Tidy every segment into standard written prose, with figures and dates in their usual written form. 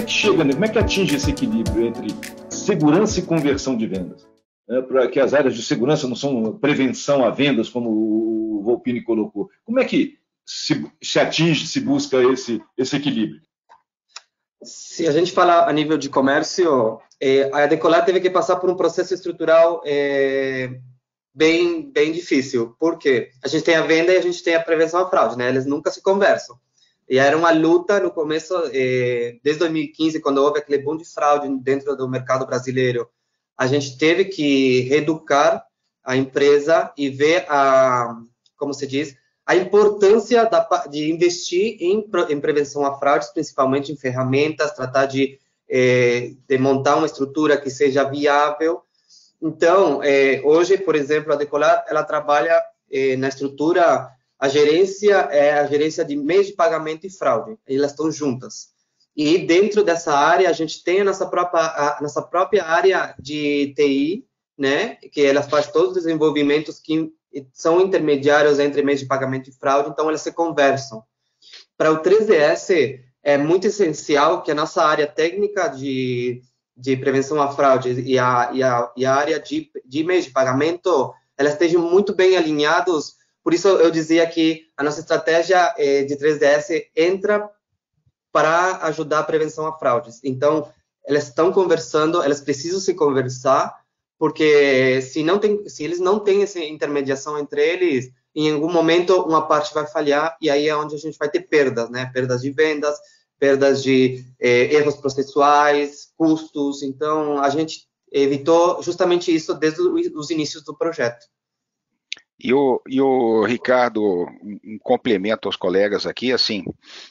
é que chega, né? Como é que atinge esse equilíbrio entre segurança e conversão de vendas? Para que as áreas de segurança não são prevenção a vendas, como o Volpini colocou. Como é que se atinge, se busca esse equilíbrio? Se a gente fala a nível de comércio, a Decolar teve que passar por um processo estrutural bem difícil. Por quê? A gente tem a venda e a gente tem a prevenção à fraude, né? Eles nunca se conversam. E era uma luta no começo, desde 2015, quando houve aquele boom de fraude dentro do mercado brasileiro. A gente teve que reeducar a empresa e ver como se diz, a importância de investir em prevenção a fraudes, principalmente em ferramentas, tratar de montar uma estrutura que seja viável. Então, hoje, por exemplo, a Decolar, ela trabalha na estrutura, a gerência é a gerência de meios de pagamento e fraude, elas estão juntas. E dentro dessa área, a gente tem a nossa própria área de TI, né, que ela faz todos os desenvolvimentos que são intermediários entre meios de pagamento e fraude, então elas se conversam. Para o 3DS, é muito essencial que a nossa área técnica de prevenção à fraude e a área de meios de pagamento, elas estejam muito bem alinhados. Por isso eu dizia que a nossa estratégia de 3DS entra para ajudar a prevenção a fraudes. Então, elas estão conversando, elas precisam se conversar, porque se eles não têm essa intermediação entre eles, em algum momento uma parte vai falhar, e aí é onde a gente vai ter perdas, né? Perdas de vendas, perdas de erros processuais, custos. Então, a gente evitou justamente isso desde os inícios do projeto. E o Ricardo, um complemento aos colegas aqui, assim,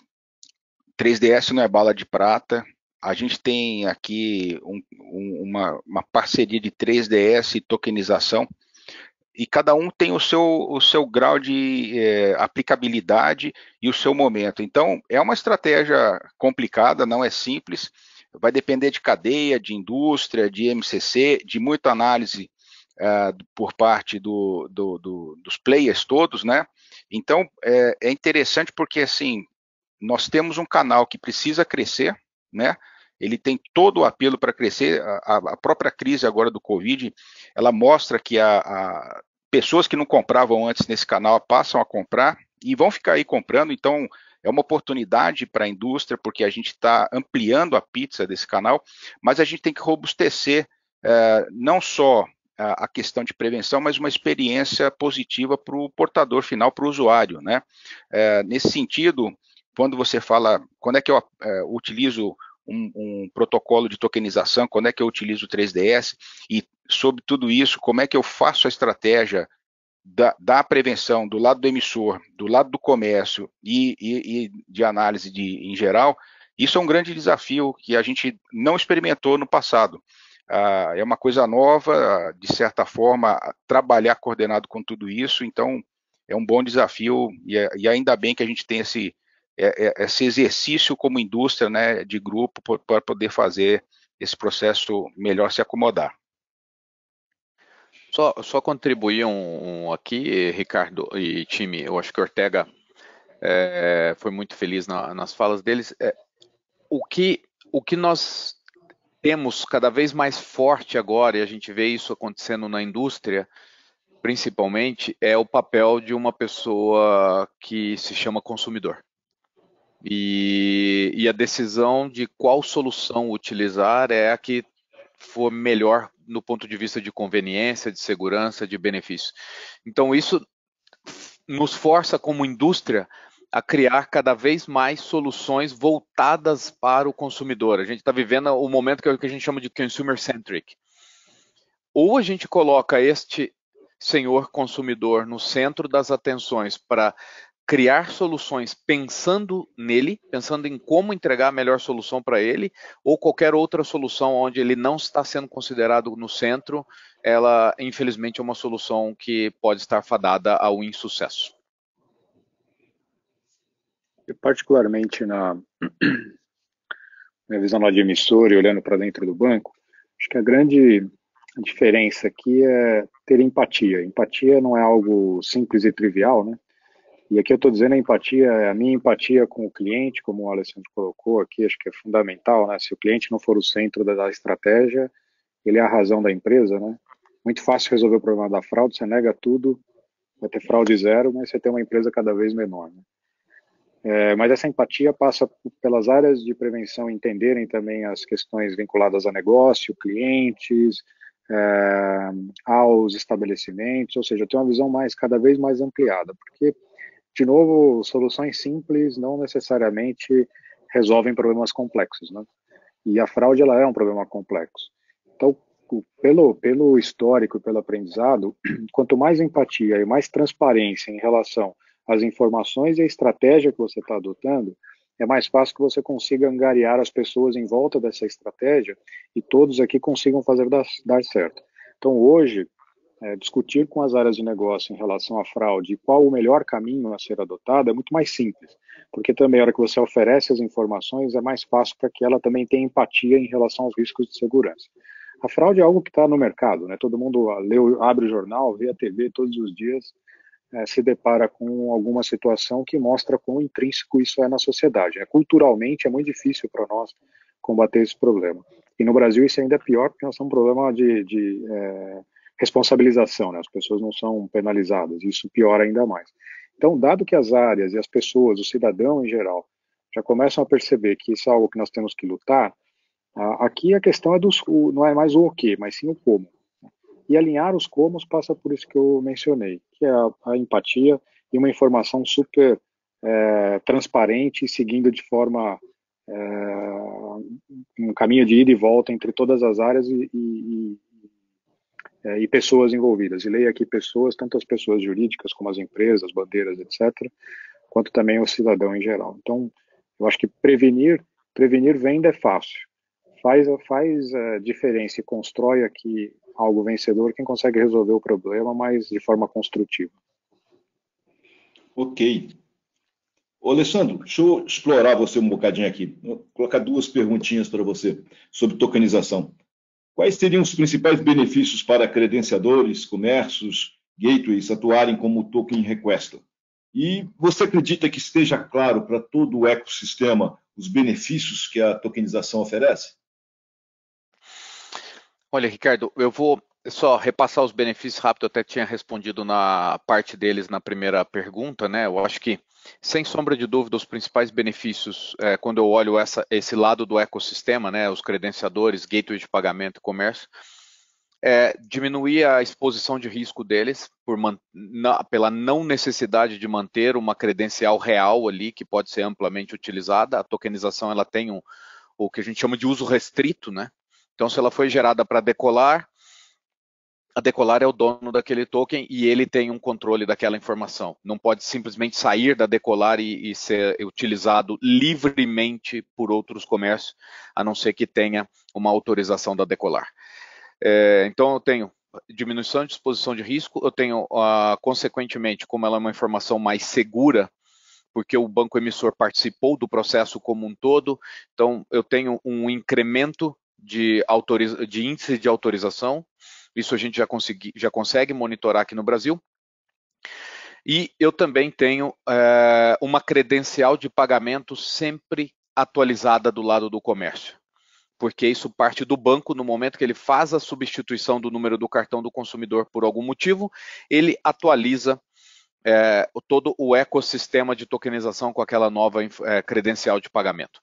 3DS não é bala de prata. A gente tem aqui uma parceria de 3DS e tokenização, e cada um tem o seu grau de aplicabilidade e o seu momento. Então, é uma estratégia complicada, não é simples, vai depender de cadeia, de indústria, de MCC, de muita análise por parte dos players todos, né? Então, é interessante porque, assim, nós temos um canal que precisa crescer, né? Ele tem todo o apelo para crescer. A própria crise agora do Covid, ela mostra que pessoas que não compravam antes nesse canal passam a comprar e vão ficar aí comprando. Então, é uma oportunidade para a indústria, porque a gente está ampliando a pizza desse canal, mas a gente tem que robustecer não só a questão de prevenção, mas uma experiência positiva para o portador final, para o usuário, né? Nesse sentido, quando é que eu utilizo um protocolo de tokenização, quando é que eu utilizo o 3DS, e sobre tudo isso, como é que eu faço a estratégia da prevenção do lado do emissor, do lado do comércio e de análise em geral. Isso é um grande desafio que a gente não experimentou no passado. É uma coisa nova, de certa forma, trabalhar coordenado com tudo isso, então é um bom desafio, e ainda bem que a gente tem esse exercício como indústria, né, de grupo, para poder fazer esse processo melhor se acomodar. Só contribuir aqui, Ricardo e time. Eu acho que o Ortega foi muito feliz nas falas deles. O que nós temos cada vez mais forte agora, e a gente vê isso acontecendo na indústria, principalmente, é o papel de uma pessoa que se chama consumidor. E a decisão de qual solução utilizar é a que for melhor no ponto de vista de conveniência, de segurança, de benefício. Então, isso nos força como indústria a criar cada vez mais soluções voltadas para o consumidor. A gente está vivendo o momento que a gente chama de consumer-centric. Ou a gente coloca este senhor consumidor no centro das atenções para criar soluções pensando nele, pensando em como entregar a melhor solução para ele, ou qualquer outra solução onde ele não está sendo considerado no centro, ela, infelizmente, é uma solução que pode estar fadada ao insucesso. Eu, particularmente, na minha visão lá de emissor e olhando para dentro do banco, acho que a grande diferença aqui é ter empatia. Empatia não é algo simples e trivial, né? E aqui eu estou dizendo a empatia, a minha empatia com o cliente, como o Alessandro colocou aqui, acho que é fundamental, né? Se o cliente não for o centro da estratégia, ele é a razão da empresa, né? Muito fácil resolver o problema da fraude, você nega tudo, vai ter fraude zero, mas você tem uma empresa cada vez menor, né? Mas essa empatia passa pelas áreas de prevenção entenderem também as questões vinculadas a negócio, clientes, aos estabelecimentos, ou seja, ter uma visão cada vez mais ampliada, porque, de novo, soluções simples não necessariamente resolvem problemas complexos, né? E a fraude, ela é um problema complexo. Então, pelo histórico, pelo aprendizado, quanto mais empatia e mais transparência em relação às informações e a estratégia que você está adotando, é mais fácil que você consiga angariar as pessoas em volta dessa estratégia e todos aqui consigam fazer dar certo. Então, hoje, discutir com as áreas de negócio em relação à fraude e qual o melhor caminho a ser adotado é muito mais simples, porque também a hora que você oferece as informações é mais fácil para que ela também tenha empatia em relação aos riscos de segurança. A fraude é algo que está no mercado, né? Todo mundo abre o jornal, vê a TV todos os dias, se depara com alguma situação que mostra quão intrínseco isso é na sociedade. Culturalmente é muito difícil para nós combater esse problema. E no Brasil isso ainda é pior, porque nós temos um problema de responsabilização, né? As pessoas não são penalizadas, isso piora ainda mais. Então, dado que as áreas e as pessoas, o cidadão em geral, já começam a perceber que isso é algo que nós temos que lutar, aqui a questão não é mais o quê, mas sim o como. E alinhar os comos passa por isso que eu mencionei, que é a empatia e uma informação super transparente, seguindo de forma um caminho de ida e volta entre todas as áreas e pessoas envolvidas. E leia aqui pessoas, tanto as pessoas jurídicas como as empresas, bandeiras, etc., quanto também o cidadão em geral. Então, eu acho que prevenir venda é fácil. Faz diferença e constrói aqui algo vencedor quem consegue resolver o problema, mas de forma construtiva. Ok. Ô, Alessandro, deixa eu explorar você um bocadinho aqui. Vou colocar duas perguntinhas para você sobre tokenização. Quais seriam os principais benefícios para credenciadores, comércios, gateways atuarem como token requester? E você acredita que esteja claro para todo o ecossistema os benefícios que a tokenização oferece? Olha, Ricardo, eu vou só repassar os benefícios rápido, eu até tinha respondido na parte deles na primeira pergunta, né? Eu acho que, sem sombra de dúvida, os principais benefícios, quando eu olho esse lado do ecossistema, né? Os credenciadores, gateway de pagamento e comércio, diminuir a exposição de risco deles pela não necessidade de manter uma credencial real ali, que pode ser amplamente utilizada. A tokenização ela tem o que a gente chama de uso restrito, né? Então, se ela foi gerada para Decolar, a Decolar é o dono daquele token e ele tem um controle daquela informação. Não pode simplesmente sair da Decolar e ser utilizado livremente por outros comércios, a não ser que tenha uma autorização da Decolar. Então, eu tenho diminuição de exposição de risco, eu tenho, consequentemente, como ela é uma informação mais segura, porque o banco emissor participou do processo como um todo, então eu tenho um incremento de índice de autorização, isso a gente já consegue monitorar aqui no Brasil, e eu também tenho uma credencial de pagamento sempre atualizada do lado do comércio, porque isso parte do banco. No momento que ele faz a substituição do número do cartão do consumidor por algum motivo, ele atualiza todo o ecossistema de tokenização com aquela nova credencial de pagamento.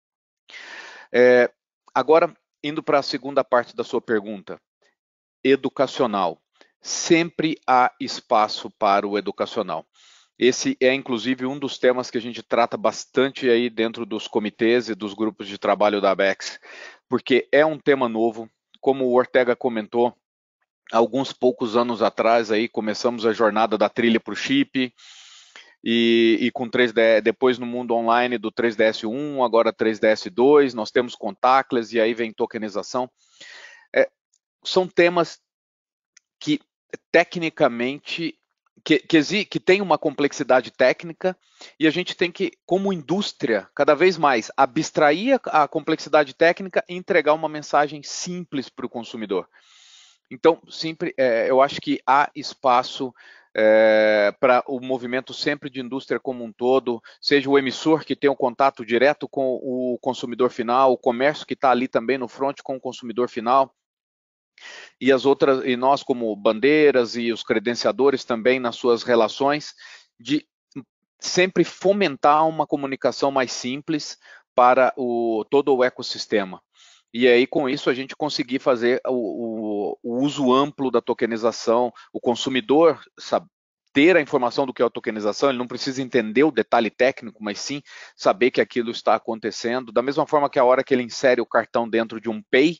Agora, indo para a segunda parte da sua pergunta, educacional. Sempre há espaço para o educacional. Esse é, inclusive, um dos temas que a gente trata bastante aí dentro dos comitês e dos grupos de trabalho da ABEX, porque é um tema novo. Como o Ortega comentou, alguns poucos anos atrás aí começamos a jornada da trilha para o chip, e com 3DS, depois no mundo online do 3DS1, agora 3DS2, nós temos contactless e aí vem tokenização. São temas que tecnicamente que tem uma complexidade técnica, e a gente tem que, como indústria, cada vez mais abstrair a complexidade técnica e entregar uma mensagem simples para o consumidor. Então, sempre, eu acho que há espaço para o movimento sempre de indústria como um todo, seja o emissor que tem um contato direto com o consumidor final, o comércio que está ali também no front com o consumidor final, e as outras, e nós como bandeiras e os credenciadores também nas suas relações, de sempre fomentar uma comunicação mais simples para todo o ecossistema. E aí, com isso, a gente conseguir fazer o uso amplo da tokenização, o consumidor ter a informação do que é a tokenização, ele não precisa entender o detalhe técnico, mas sim saber que aquilo está acontecendo. Da mesma forma que a hora que ele insere o cartão dentro de um Pay,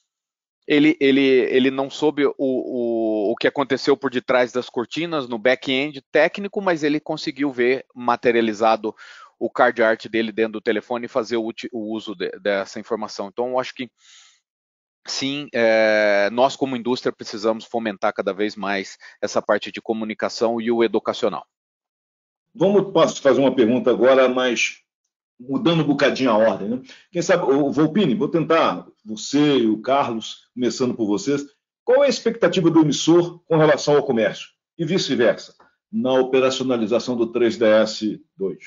ele não soube o que aconteceu por detrás das cortinas, no back-end técnico, mas ele conseguiu ver materializado o card art dele dentro do telefone e fazer o uso dessa informação. Então, eu acho que, sim, nós como indústria precisamos fomentar cada vez mais essa parte de comunicação e o educacional. Posso fazer uma pergunta agora, mas mudando um bocadinho a ordem, né? Quem sabe, o Volpini, vou tentar, você e o Carlos, começando por vocês, qual é a expectativa do emissor com relação ao comércio e vice-versa, na operacionalização do 3DS 2?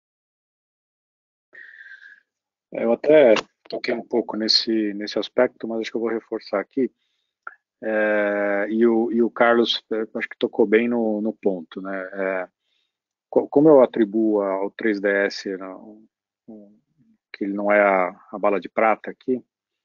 Eu até toquei um pouco nesse aspecto, mas acho que eu vou reforçar aqui. E o Carlos, acho que tocou bem no ponto, né? Como eu atribuo ao 3DS, que ele não é a bala de prata aqui,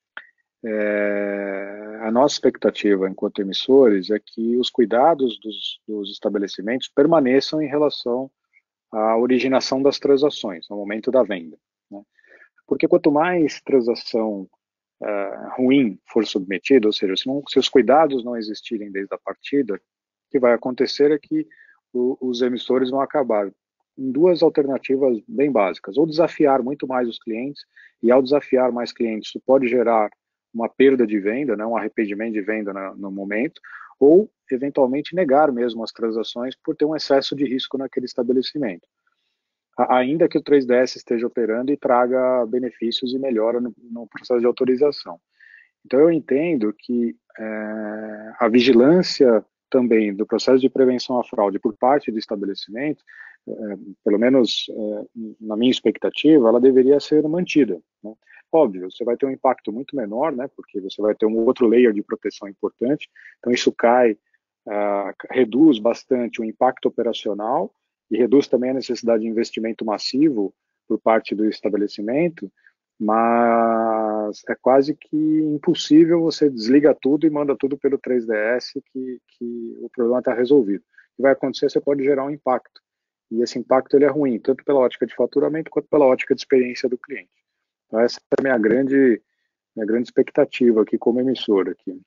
a nossa expectativa enquanto emissores é que os cuidados dos estabelecimentos permaneçam em relação à originação das transações, no momento da venda, né? Porque quanto mais transação ruim for submetida, ou seja, se os cuidados não existirem desde a partida, o que vai acontecer é que os emissores vão acabar em duas alternativas bem básicas: ou desafiar muito mais os clientes, e ao desafiar mais clientes, isso pode gerar uma perda de venda, né, um arrependimento de venda no momento, ou eventualmente negar mesmo as transações por ter um excesso de risco naquele estabelecimento, ainda que o 3DS esteja operando e traga benefícios e melhora no processo de autorização. Então eu entendo que a vigilância também do processo de prevenção à fraude por parte do estabelecimento, pelo menos na minha expectativa, ela deveria ser mantida, né? Óbvio, você vai ter um impacto muito menor, né, porque você vai ter um outro layer de proteção importante, então isso reduz bastante o impacto operacional e reduz também a necessidade de investimento massivo por parte do estabelecimento, mas é quase que impossível você desliga tudo e manda tudo pelo 3DS que o problema está resolvido. O que vai acontecer, você pode gerar um impacto, e esse impacto ele é ruim, tanto pela ótica de faturamento quanto pela ótica de experiência do cliente. Então essa é a minha grande expectativa aqui como emissor aqui.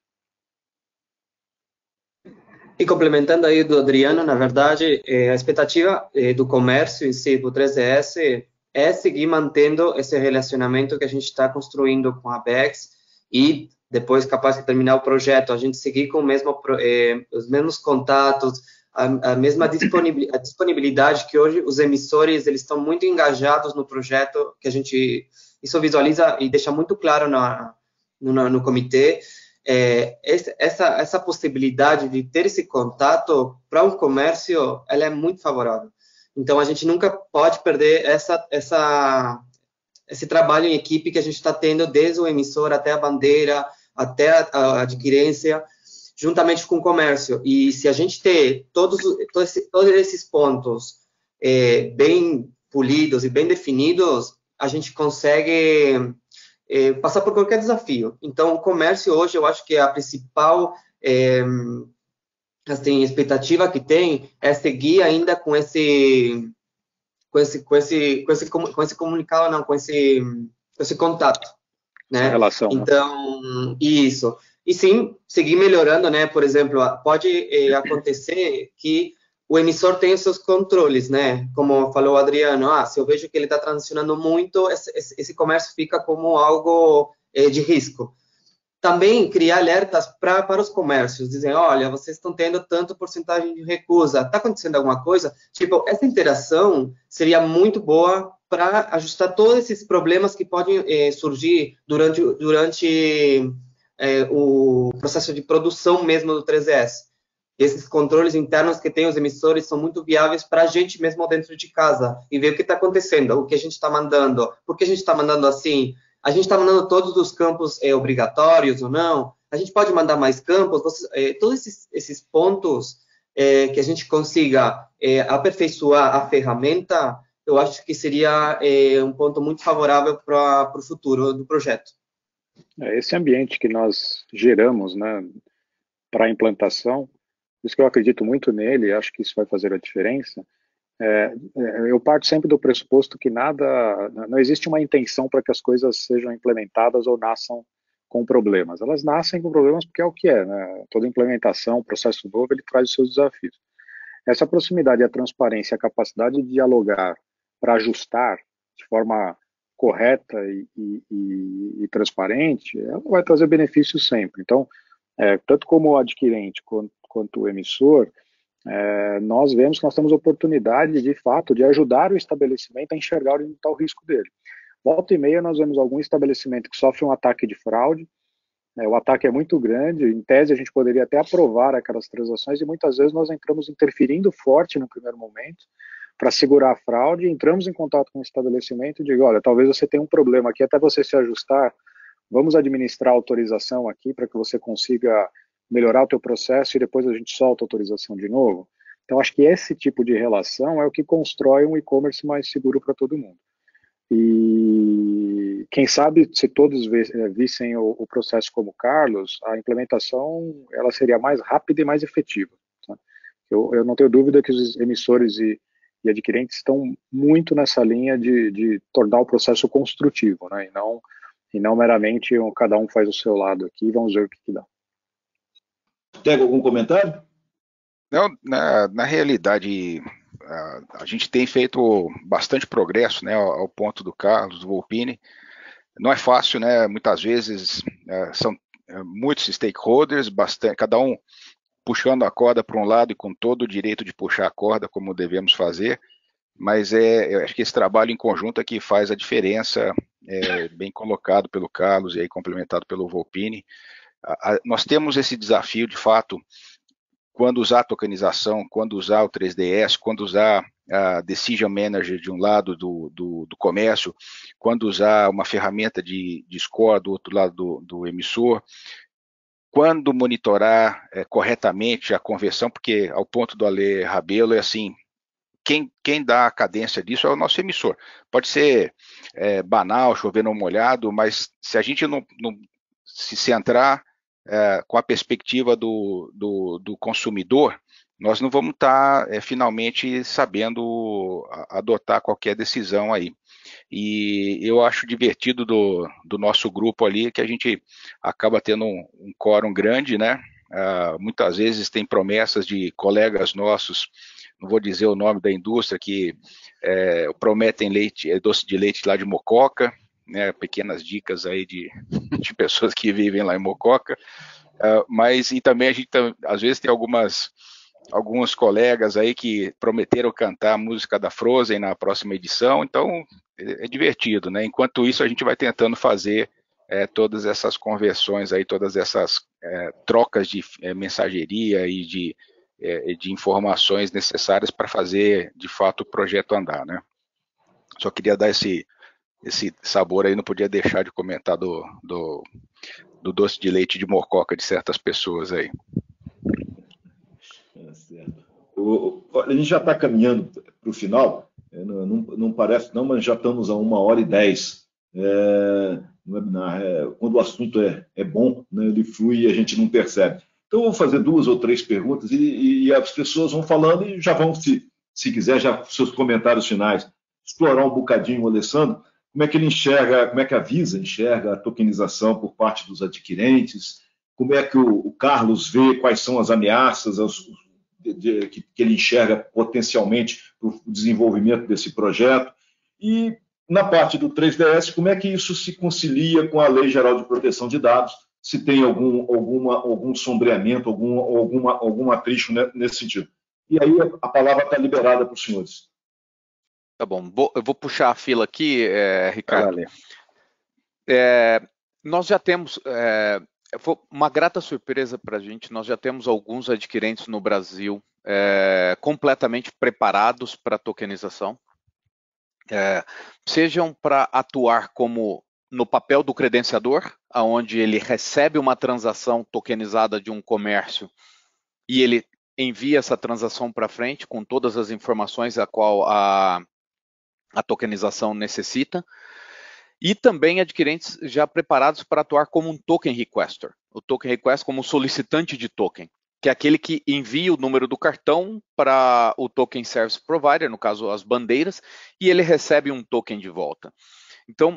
E complementando aí do Adriano, na verdade, a expectativa do comércio em si, do 3DS, é seguir mantendo esse relacionamento que a gente está construindo com a Bex, e depois, capaz de terminar o projeto, a gente seguir com os mesmos contatos, a mesma disponibilidade que hoje os emissores eles estão muito engajados no projeto, que a gente isso visualiza e deixa muito claro no comitê. Essa possibilidade de ter esse contato para um comércio, ela é muito favorável. Então, a gente nunca pode perder esse trabalho em equipe que a gente está tendo desde o emissor até a bandeira, até a adquirência, juntamente com o comércio. E se a gente ter todos esses pontos bem polidos e bem definidos, a gente consegue passar por qualquer desafio. Então, o comércio hoje, eu acho que a principal expectativa que tem é seguir ainda com esse comunicado, não, com esse contato, né? Essa relação. Então, isso. E sim, seguir melhorando, né? Por exemplo, pode acontecer que o emissor tem os seus controles, né? Como falou o Adriano, se eu vejo que ele está transacionando muito, esse comércio fica como algo de risco. Também criar alertas para os comércios, dizem, olha, vocês estão tendo tanto porcentagem de recusa, está acontecendo alguma coisa? Tipo, essa interação seria muito boa para ajustar todos esses problemas que podem surgir durante o processo de produção mesmo do 3DS. esses controles internos que tem os emissores são muito viáveis para a gente mesmo dentro de casa e ver o que está acontecendo, o que a gente está mandando, por que a gente está mandando assim, a gente está mandando todos os campos obrigatórios ou não, a gente pode mandar mais campos, todos esses pontos que a gente consiga aperfeiçoar a ferramenta, eu acho que seria um ponto muito favorável para o futuro do projeto. Esse ambiente que nós geramos, né, para a implantação, por isso que eu acredito muito nele, acho que isso vai fazer a diferença. Eu parto sempre do pressuposto que não existe uma intenção para que as coisas sejam implementadas ou nasçam com problemas. Elas nascem com problemas porque é o que é, né? Toda implementação, processo novo, ele traz os seus desafios. Essa proximidade, a transparência, a capacidade de dialogar para ajustar de forma correta e transparente, ela vai trazer benefícios sempre. Então, tanto como o adquirente quanto o emissor, nós vemos que nós temos oportunidade, de fato, de ajudar o estabelecimento a enxergar onde está o risco dele. Volta e meia, nós vemos algum estabelecimento que sofre um ataque de fraude, o ataque é muito grande, em tese a gente poderia até aprovar aquelas transações e muitas vezes nós entramos interferindo forte no primeiro momento para segurar a fraude, entramos em contato com o estabelecimento e digo, olha, talvez você tenha um problema aqui, até você se ajustar, vamos administrar a autorização aqui para que você consiga melhorar o teu processo e depois a gente solta a autorização de novo. Então, acho que esse tipo de relação é o que constrói um e-commerce mais seguro para todo mundo. E quem sabe, se todos vissem o processo como o Carlos, a implementação ela seria mais rápida e mais efetiva. Tá? Eu não tenho dúvida que os emissores e adquirentes estão muito nessa linha de tornar o processo construtivo, né? E não meramente cada um faz o seu lado aqui e vamos ver o que dá. Tem algum comentário? Não, na realidade, a gente tem feito bastante progresso, né, ao ponto do Carlos, do Volpini. Não é fácil, né? Muitas vezes são muitos stakeholders, cada um puxando a corda para um lado e com todo o direito de puxar a corda, como devemos fazer. Mas eu acho que esse trabalho em conjunto é que faz a diferença, bem colocado pelo Carlos e aí complementado pelo Volpini. Nós temos esse desafio, de fato, quando usar a tokenização, quando usar o 3DS, quando usar a Decision Manager de um lado do comércio, quando usar uma ferramenta de score do outro lado do emissor, quando monitorar corretamente a conversão, porque ao ponto do Ale Rabelo é assim, quem dá a cadência disso é o nosso emissor. Pode ser banal, chover no molhado, mas se a gente não se centrar com a perspectiva do consumidor, nós não vamos estar finalmente sabendo adotar qualquer decisão aí. E eu acho divertido do nosso grupo ali que a gente acaba tendo um quórum grande, né? Muitas vezes tem promessas de colegas nossos, não vou dizer o nome da indústria, que prometem doce de leite lá de Mococa, né, pequenas dicas aí de pessoas que vivem lá em Mococa, e também a gente às vezes tem alguns colegas aí que prometeram cantar a música da Frozen na próxima edição, então é divertido, né? Enquanto isso a gente vai tentando fazer todas essas conversões aí, todas essas trocas de mensageria e de informações necessárias para fazer de fato o projeto andar, né? Só queria dar esse sabor aí, não podia deixar de comentar do doce de leite de Mococa de certas pessoas aí. Certo. A gente já está caminhando para o final, não parece não, mas já estamos a 1h10 no webinar. Quando o assunto é bom, né, ele flui e a gente não percebe. Então, eu vou fazer 2 ou 3 perguntas e as pessoas vão falando e já vão, se quiser, já seus comentários finais, explorar um bocadinho o Alessandro, como é que ele enxerga, como é que a Visa enxerga a tokenização por parte dos adquirentes, como é que o Carlos vê quais são as ameaças que ele enxerga potencialmente para o desenvolvimento desse projeto, e na parte do 3DS, como é que isso se concilia com a Lei Geral de Proteção de Dados, se tem algum sombreamento, algum atrito nesse sentido. E aí a palavra está liberada para os senhores. Tá bom, eu vou puxar a fila aqui, Ricardo. Vale. Nós já temos foi uma grata surpresa para a gente. Nós já temos alguns adquirentes no Brasil completamente preparados para tokenização, sejam para atuar como no papel do credenciador, onde ele recebe uma transação tokenizada de um comércio e ele envia essa transação para frente com todas as informações a qual a tokenização necessita, e também adquirentes já preparados para atuar como um token requester. O token request como solicitante de token, que é aquele que envia o número do cartão para o token service provider, no caso as bandeiras, e ele recebe um token de volta. Então,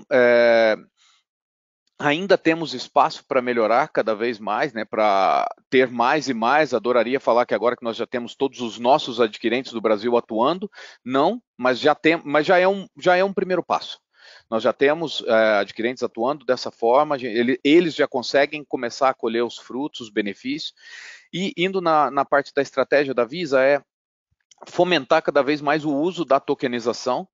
ainda temos espaço para melhorar cada vez mais, né, para ter mais e mais. Adoraria falar que agora que nós já temos todos os nossos adquirentes do Brasil atuando, não, mas já é um primeiro passo. Nós já temos adquirentes atuando dessa forma, eles já conseguem começar a colher os frutos, os benefícios, e indo na parte da estratégia da Visa é fomentar cada vez mais o uso da tokenização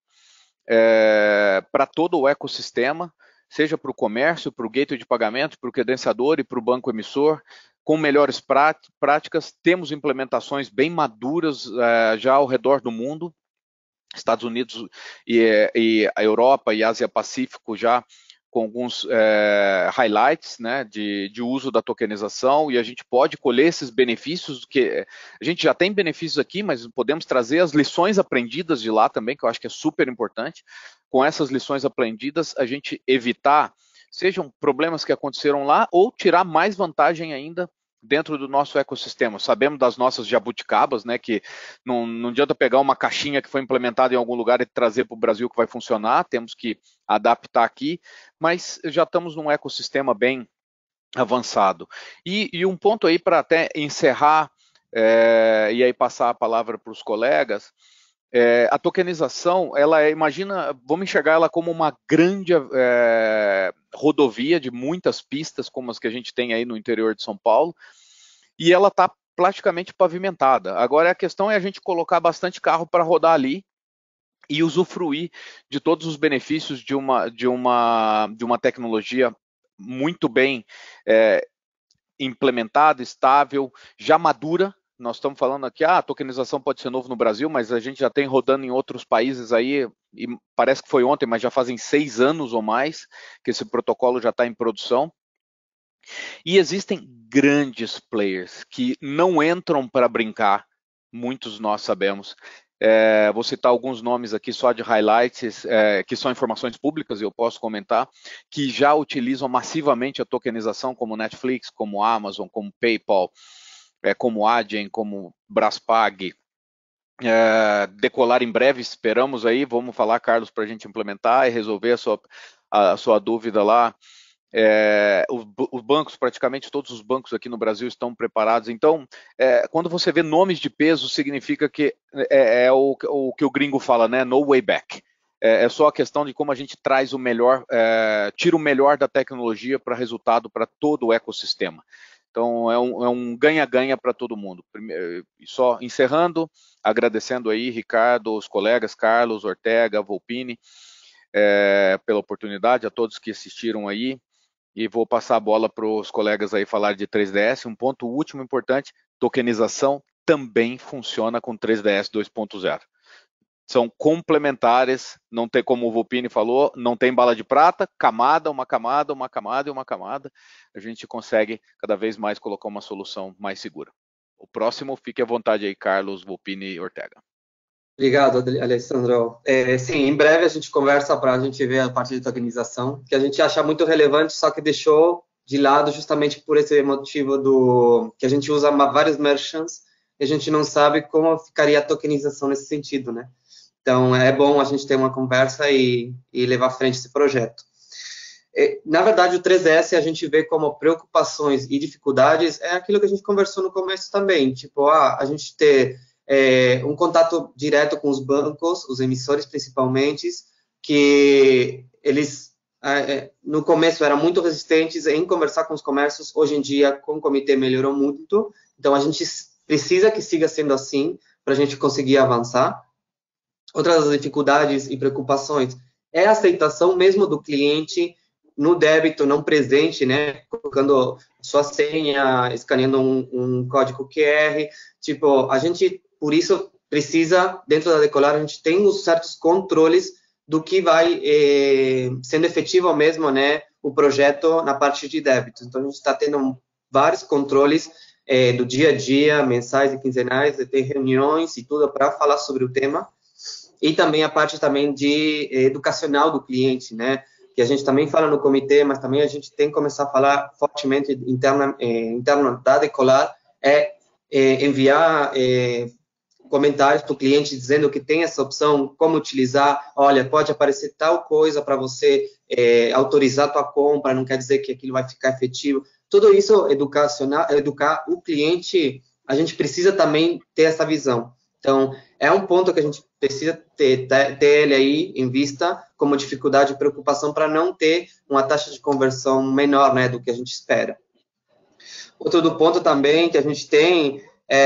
para todo o ecossistema, seja para o comércio, para o gateway de pagamento, para o credenciador e para o banco emissor, com melhores práticas. Temos implementações bem maduras já ao redor do mundo, Estados Unidos e a Europa e Ásia Pacífico já com alguns highlights, né, de uso da tokenização, e a gente pode colher esses benefícios, que a gente já tem benefícios aqui, mas podemos trazer as lições aprendidas de lá também, que eu acho que é super importante. Com essas lições aprendidas, a gente evitar, sejam problemas que aconteceram lá, ou tirar mais vantagem ainda dentro do nosso ecossistema. Sabemos das nossas jabuticabas, né, que não adianta pegar uma caixinha que foi implementada em algum lugar e trazer para o Brasil que vai funcionar, temos que adaptar aqui, mas já estamos num ecossistema bem avançado. E um ponto aí para até encerrar, e aí passar a palavra para os colegas, a tokenização, imagina, vamos enxergar ela como uma grande rodovia de muitas pistas, como as que a gente tem aí no interior de São Paulo, e ela está praticamente pavimentada. Agora a questão é a gente colocar bastante carro para rodar ali e usufruir de todos os benefícios de uma tecnologia muito bem implementada, estável, já madura. Nós estamos falando aqui, a tokenização pode ser novo no Brasil, mas a gente já tem rodando em outros países aí, e parece que foi ontem, mas já fazem 6 anos ou mais que esse protocolo já está em produção. E existem grandes players que não entram para brincar, muitos nós sabemos. Vou citar alguns nomes aqui só de highlights, que são informações públicas, e eu posso comentar, que já utilizam massivamente a tokenização, como Netflix, como Amazon, como PayPal, como Adyen, como Braspag, decolar em breve, esperamos aí, vamos falar, Carlos, para a gente implementar e resolver a sua dúvida lá. Os bancos, praticamente todos os bancos aqui no Brasil estão preparados. Então, quando você vê nomes de peso, significa que o que o gringo fala, né? No way back. É só a questão de como a gente traz o melhor, tira o melhor da tecnologia para resultado para todo o ecossistema. Então, é um ganha-ganha para todo mundo. Só encerrando, agradecendo aí, Ricardo, os colegas, Carlos, Ortega, Volpini, pela oportunidade, a todos que assistiram aí, e vou passar a bola para os colegas aí falar de 3DS. Um ponto último importante, tokenização também funciona com 3DS 2.0. São complementares, não tem, como o Volpini falou, não tem bala de prata, uma camada e uma camada. A gente consegue cada vez mais colocar uma solução mais segura. O próximo, fique à vontade aí, Carlos, Volpini e Ortega. Obrigado, Alessandro. Sim, em breve a gente conversa para a gente ver a parte de tokenização, que a gente acha muito relevante, só que deixou de lado justamente por esse motivo que a gente usa vários merchants e a gente não sabe como ficaria a tokenização nesse sentido, né? Então, é bom a gente ter uma conversa e levar à frente esse projeto. Na verdade, o 3DS a gente vê como preocupações e dificuldades é aquilo que a gente conversou no começo também, tipo, a gente ter um contato direto com os bancos, os emissores principalmente, que eles, no começo, eram muito resistentes em conversar com os comércios, hoje em dia, com o comitê, melhorou muito, então a gente precisa que siga sendo assim, para a gente conseguir avançar. Outras dificuldades e preocupações é a aceitação mesmo do cliente no débito não presente, né, colocando sua senha, escaneando um código QR, tipo, a gente, por isso, precisa, dentro da Decolar, a gente tem os certos controles do que vai sendo efetivo mesmo, né, o projeto na parte de débito. Então, a gente está tendo vários controles do dia a dia, mensais e quinzenais, tem reuniões e tudo para falar sobre o tema, e também a parte também de educacional do cliente, né, que a gente também fala no comitê, mas também a gente tem que começar a falar fortemente interno da Decolar, enviar comentários para o cliente dizendo que tem essa opção, como utilizar, olha, pode aparecer tal coisa para você autorizar a tua compra, não quer dizer que aquilo vai ficar efetivo. Tudo isso educar o cliente, a gente precisa também ter essa visão. Então, é um ponto que a gente precisa ter ele aí em vista como dificuldade e preocupação para não ter uma taxa de conversão menor, né, do que a gente espera. Outro ponto também que a gente tem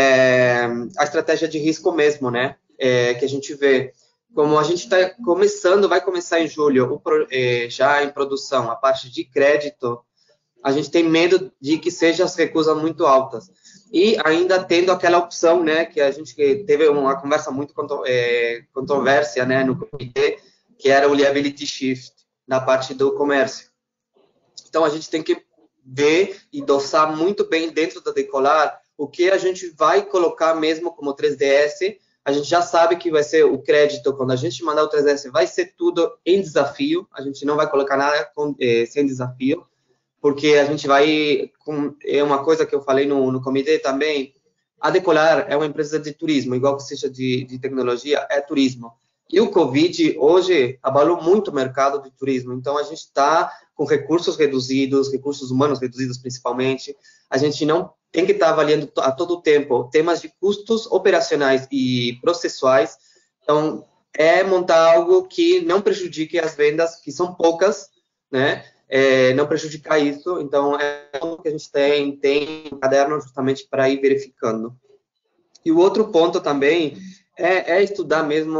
a estratégia de risco mesmo, né, que a gente vê. Como a gente está começando, vai começar em julho, já em produção, a parte de crédito, a gente tem medo de que sejam as recusas muito altas. E ainda tendo aquela opção, né, que a gente teve uma conversa muito controvérsia, né, no comitê, que era o liability shift, na parte do comércio. Então, a gente tem que ver e dosar muito bem dentro da Decolar o que a gente vai colocar mesmo como 3DS. A gente já sabe que vai ser o crédito, quando a gente mandar o 3DS, vai ser tudo em desafio, a gente não vai colocar nada sem desafio, porque a gente vai, é uma coisa que eu falei no comitê também, a Decolar é uma empresa de turismo, igual que seja de tecnologia, é turismo. E o Covid, hoje, abalou muito o mercado de turismo, então a gente está com recursos reduzidos, recursos humanos reduzidos principalmente, a gente não tem que estar avaliando a todo tempo temas de custos operacionais e processuais, então é montar algo que não prejudique as vendas, que são poucas, né? Não prejudicar isso, então é algo que a gente tem um caderno justamente para ir verificando. E o outro ponto também é estudar mesmo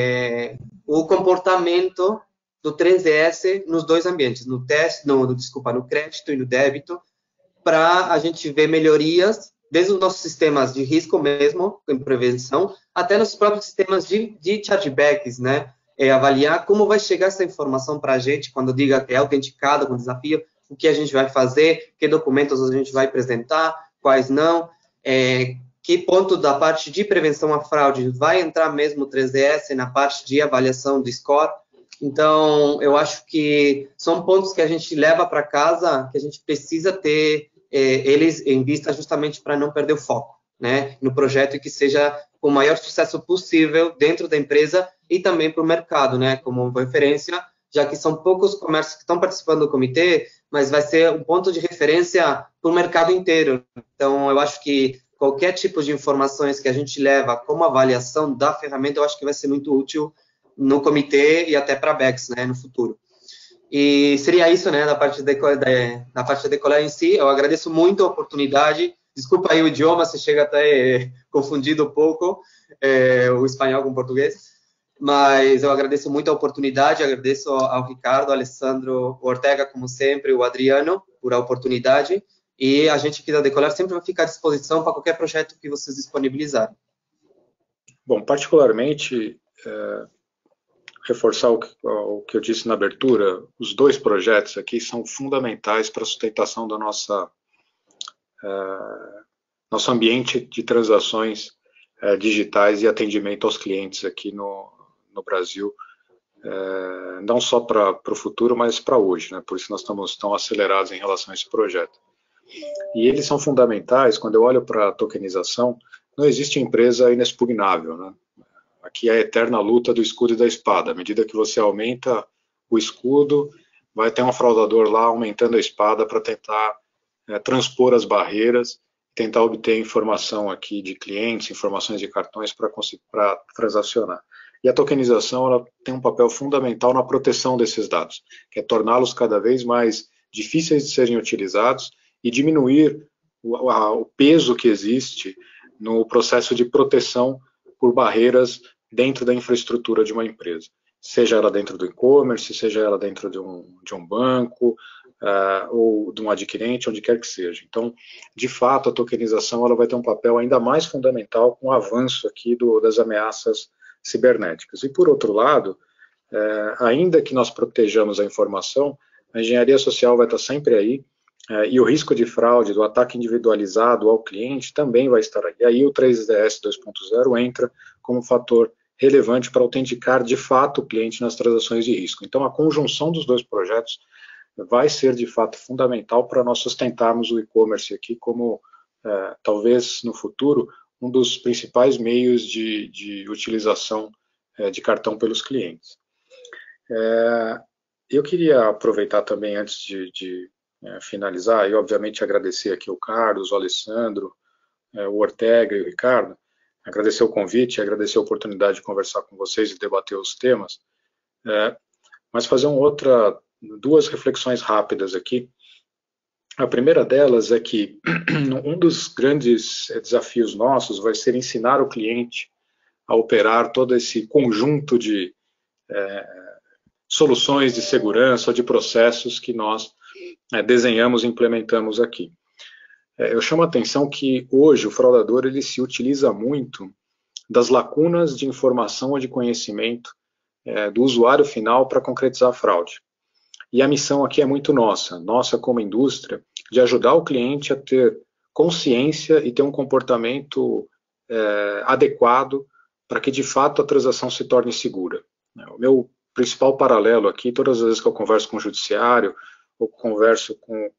o comportamento do 3DS nos dois ambientes, no crédito e no débito, para a gente ver melhorias desde os nossos sistemas de risco mesmo, em prevenção, até nos próprios sistemas de chargebacks, né? Avaliar como vai chegar essa informação para a gente quando diga que é autenticado com desafio, o que a gente vai fazer, que documentos a gente vai apresentar, quais não, que ponto da parte de prevenção à fraude vai entrar mesmo o 3DS na parte de avaliação do score. Então, eu acho que são pontos que a gente leva para casa, que a gente precisa ter eles em vista justamente para não perder o foco, né, no projeto e que seja com o maior sucesso possível dentro da empresa e também para o mercado, né, como referência, já que são poucos comércios que estão participando do comitê, mas vai ser um ponto de referência para o mercado inteiro. Então, eu acho que qualquer tipo de informações que a gente leva como avaliação da ferramenta, eu acho que vai ser muito útil no comitê e até para a BEX, né, no futuro. E seria isso, né, da parte da Decolar em si. Eu agradeço muito a oportunidade. Desculpa aí o idioma, se chega até confundido um pouco o espanhol com o português, mas eu agradeço muito a oportunidade, agradeço ao Ricardo, ao Alessandro Ortega, como sempre, o Adriano, por a oportunidade, e a gente aqui da Decolar sempre vai ficar à disposição para qualquer projeto que vocês disponibilizarem. Bom, particularmente, reforçar o que eu disse na abertura, os dois projetos aqui são fundamentais para a sustentação da nosso ambiente de transações digitais e atendimento aos clientes aqui no Brasil, não só para o futuro, mas para hoje, né? Por isso nós estamos tão acelerados em relação a esse projeto. E eles são fundamentais, quando eu olho para a tokenização, não existe empresa inexpugnável, né? Aqui é a eterna luta do escudo e da espada. À medida que você aumenta o escudo, vai ter um fraudador lá aumentando a espada para tentar transpor as barreiras, tentar obter informação aqui de clientes, informações de cartões para transacionar. E a tokenização ela tem um papel fundamental na proteção desses dados, que é torná-los cada vez mais difíceis de serem utilizados e diminuir o peso que existe no processo de proteção por barreiras dentro da infraestrutura de uma empresa. seja ela dentro do e-commerce, seja ela dentro de um banco, ou de um adquirente, onde quer que seja. Então, de fato, a tokenização ela vai ter um papel ainda mais fundamental com o avanço aqui das ameaças cibernéticas. E, por outro lado, ainda que nós protejamos a informação, a engenharia social vai estar sempre aí, e o risco de fraude, do ataque individualizado ao cliente também vai estar aí. E aí o 3DS 2.0 entra como fator relevante para autenticar de fato o cliente nas transações de risco. Então, a conjunção dos dois projetos vai ser de fato fundamental para nós sustentarmos o e-commerce aqui como, talvez no futuro, um dos principais meios de utilização de cartão pelos clientes. Eu queria aproveitar também, antes de finalizar, e obviamente agradecer aqui o Carlos, o Alessandro, o Ortega e o Ricardo, agradecer o convite, agradecer a oportunidade de conversar com vocês e debater os temas, mas fazer duas reflexões rápidas aqui. A primeira delas é que um dos grandes desafios nossos vai ser ensinar o cliente a operar todo esse conjunto de soluções de segurança ou de processos que nós desenhamos e implementamos aqui. Eu chamo a atenção que hoje o fraudador ele se utiliza muito das lacunas de informação ou de conhecimento do usuário final para concretizar a fraude. E a missão aqui é muito nossa como indústria, de ajudar o cliente a ter consciência e ter um comportamento adequado para que de fato a transação se torne segura. O meu principal paralelo aqui, todas as vezes que eu converso com o judiciário, ou converso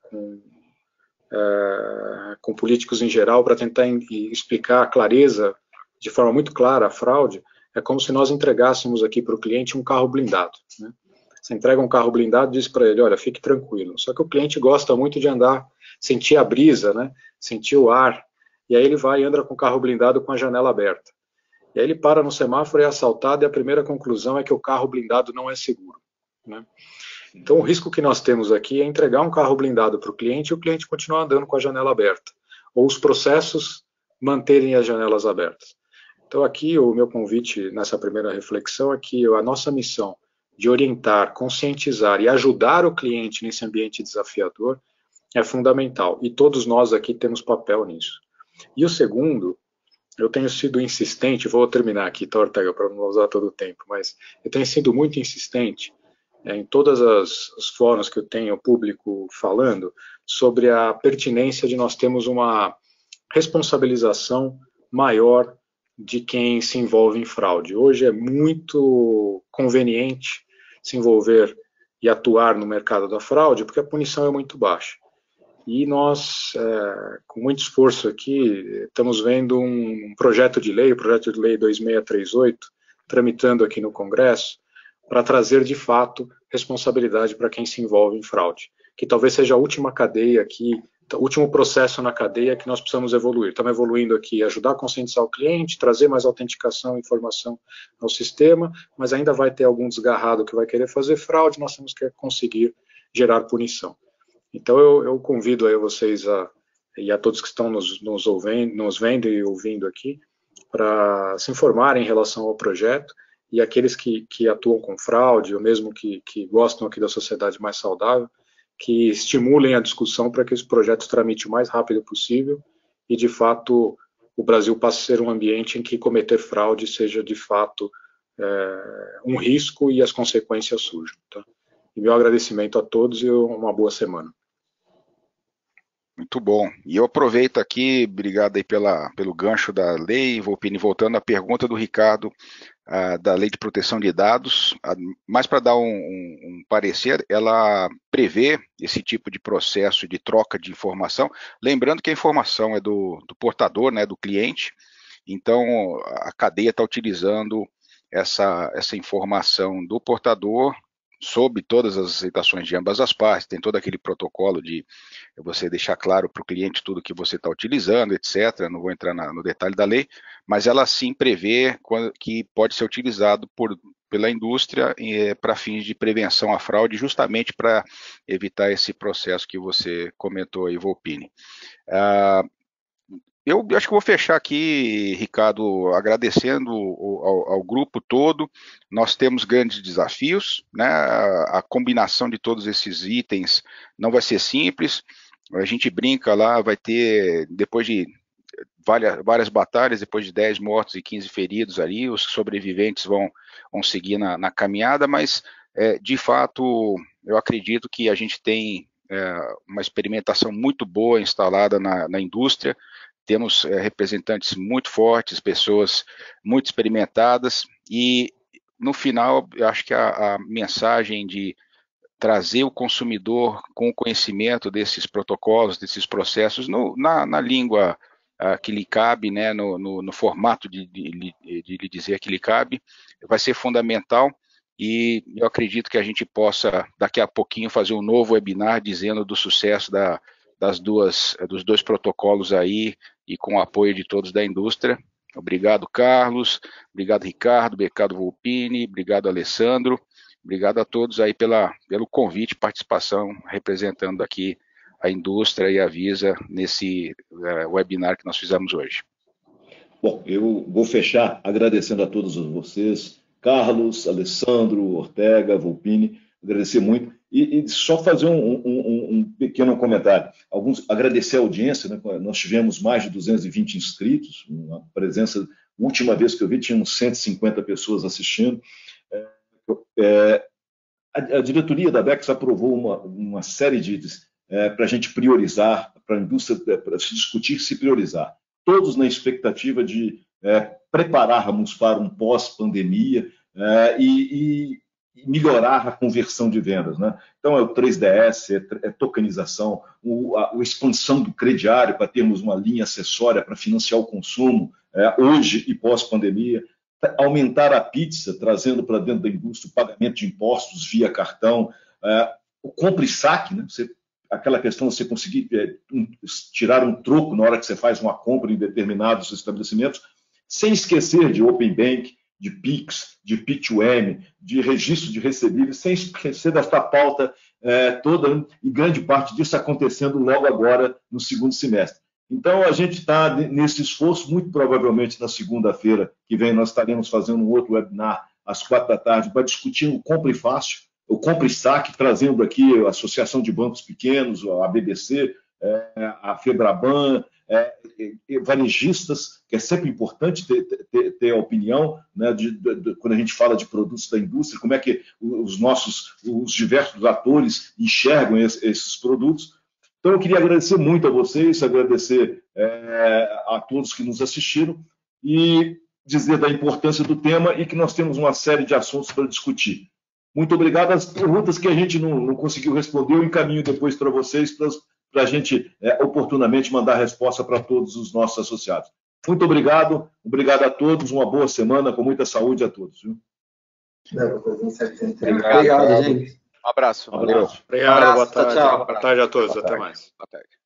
com políticos em geral para tentar explicar a clareza, de forma muito clara, a fraude, é como se nós entregássemos aqui para o cliente um carro blindado. Né? Você entrega um carro blindado e diz para ele, olha, fique tranquilo. Só que o cliente gosta muito de andar, sentir a brisa, né? Sentir o ar, e aí ele vai e anda com o carro blindado com a janela aberta. E aí ele para no semáforo e é assaltado, e a primeira conclusão é que o carro blindado não é seguro. Né? Então, o risco que nós temos aqui é entregar um carro blindado para o cliente e o cliente continuar andando com a janela aberta, ou os processos manterem as janelas abertas. Então, aqui, o meu convite nessa primeira reflexão é que a nossa missão de orientar, conscientizar e ajudar o cliente nesse ambiente desafiador é fundamental, e todos nós aqui temos papel nisso. E o segundo, eu tenho sido insistente, vou terminar aqui, tá, Ortega, para não usar todo o tempo, mas eu tenho sido muito insistente em todas as fóruns que eu tenho público falando sobre a pertinência de nós termos uma responsabilização maior de quem se envolve em fraude. Hoje é muito conveniente se envolver e atuar no mercado da fraude porque a punição é muito baixa. E nós, com muito esforço aqui, estamos vendo um projeto de lei, o projeto de lei 2638, tramitando aqui no Congresso, para trazer, de fato, responsabilidade para quem se envolve em fraude, que talvez seja a última cadeia aqui, o último processo na cadeia que nós precisamos evoluir. Estamos evoluindo aqui, ajudar a conscientizar o cliente, trazer mais autenticação e informação ao sistema, mas ainda vai ter algum desgarrado que vai querer fazer fraude, nós temos que conseguir gerar punição. Então, eu convido aí vocês e a todos que estão nos vendo e ouvindo aqui, para se informarem em relação ao projeto, e aqueles que atuam com fraude, ou mesmo que gostam aqui da sociedade mais saudável, que estimulem a discussão para que esse projeto tramite o mais rápido possível e, de fato, o Brasil passe a ser um ambiente em que cometer fraude seja, de fato, um risco e as consequências surjam. Tá? E meu agradecimento a todos e uma boa semana. Muito bom. E eu aproveito aqui, obrigado aí pelo gancho da lei, Volpini, voltando à pergunta do Ricardo, da Lei de Proteção de Dados, mais para dar um parecer, ela prevê esse tipo de processo de troca de informação, lembrando que a informação é do portador, né, do cliente, então a cadeia está utilizando essa informação do portador, sob todas as aceitações de ambas as partes, tem todo aquele protocolo de você deixar claro para o cliente tudo que você está utilizando, etc. Não vou entrar no detalhe da lei, mas ela sim prevê que pode ser utilizado pela indústria para fins de prevenção à fraude, justamente para evitar esse processo que você comentou aí, Volpini. Eu acho que vou fechar aqui, Ricardo, agradecendo ao grupo todo. Nós temos grandes desafios, né? A combinação de todos esses itens não vai ser simples. A gente brinca lá, vai ter, depois de várias batalhas, depois de 10 mortos e 15 feridos ali, os sobreviventes vão seguir na caminhada, mas, de fato, eu acredito que a gente tem uma experimentação muito boa instalada na indústria. Temos representantes muito fortes, pessoas muito experimentadas, e no final, eu acho que a mensagem de trazer o consumidor com o conhecimento desses protocolos, desses processos, na língua que lhe cabe, né, no formato de lhe dizer que lhe cabe, vai ser fundamental. E eu acredito que a gente possa, daqui a pouquinho, fazer um novo webinar dizendo do sucesso dos dois protocolos aí, e com o apoio de todos da indústria. Obrigado, Carlos, obrigado, Ricardo, obrigado, Volpini, obrigado, Alessandro, obrigado a todos aí pelo convite e participação, representando aqui a indústria e a Visa nesse webinar que nós fizemos hoje. Bom, eu vou fechar agradecendo a todos vocês, Carlos, Alessandro, Ortega, Volpini, agradecer muito. E só fazer um pequeno comentário. Agradecer a audiência, né? Nós tivemos mais de 220 inscritos, uma presença, última vez que eu vi, tinha uns 150 pessoas assistindo. A diretoria da Bex aprovou uma série de para a gente priorizar, para a indústria, para se discutir se priorizar. Todos na expectativa de prepararmos para um pós-pandemia e melhorar a conversão de vendas, né? Então é o 3DS, é tokenização, a expansão do crediário para termos uma linha acessória para financiar o consumo hoje e pós-pandemia, aumentar a pizza, trazendo para dentro da indústria o pagamento de impostos via cartão, o compra e saque, né? Aquela questão de você conseguir tirar um troco na hora que você faz uma compra em determinados estabelecimentos, sem esquecer de Open Bank, de PIX, de P2M, de registro de recebíveis, sem esquecer desta pauta toda, e grande parte disso acontecendo logo agora no segundo semestre. Então, a gente está nesse esforço, muito provavelmente na segunda-feira que vem nós estaremos fazendo um outro webinar às 4 da tarde para discutir o Compre Fácil, o Compre e Saque, trazendo aqui a Associação de Bancos Pequenos, a BBC, a Febraban, varejistas, que é sempre importante ter a opinião, né, quando a gente fala de produtos da indústria, como é que os diversos atores enxergam esses produtos. Então, eu queria agradecer muito a vocês, agradecer a todos que nos assistiram e dizer da importância do tema e que nós temos uma série de assuntos para discutir. Muito obrigado. As perguntas que a gente não conseguiu responder, eu encaminho depois para vocês, para a gente oportunamente mandar resposta para todos os nossos associados. Muito obrigado a todos, uma boa semana, com muita saúde a todos. Viu? Obrigado, gente. Um abraço. Valeu. Obrigado, boa tarde. Tchau. Boa tarde a todos, até mais. Boa tarde.